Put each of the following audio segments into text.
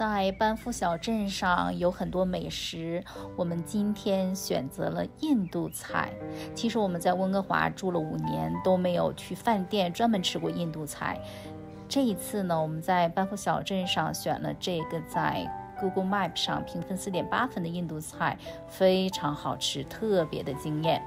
在班夫小镇上有很多美食，我们今天选择了印度菜。其实我们在温哥华住了5年，都没有去饭店专门吃过印度菜。这一次呢，我们在班夫小镇上选了这个在 Google Map 上评分4.8分的印度菜，非常好吃，特别的惊艳。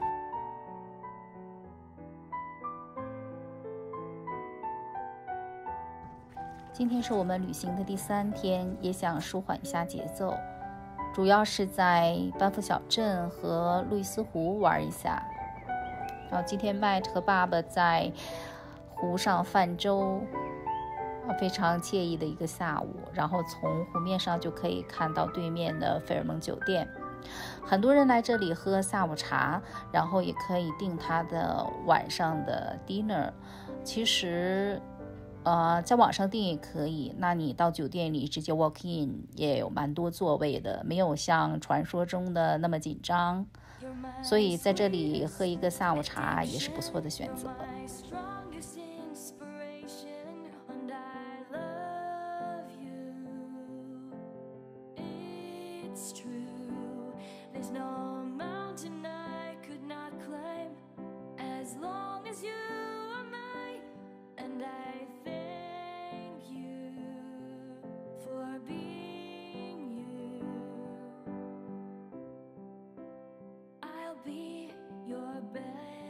今天是我们旅行的第3天，也想舒缓一下节奏，主要是在班夫小镇和路易斯湖玩一下。然后今天 Matt 和爸爸在湖上泛舟，非常惬意的一个下午。然后从湖面上就可以看到对面的费尔蒙酒店，很多人来这里喝下午茶，然后也可以订他的晚上的 dinner。其实在网上订也可以，那你到酒店里直接 walk in 也有蛮多座位的，没有像传说中的那么紧张，所以在这里喝一个下午茶也是不错的选择。 Be your best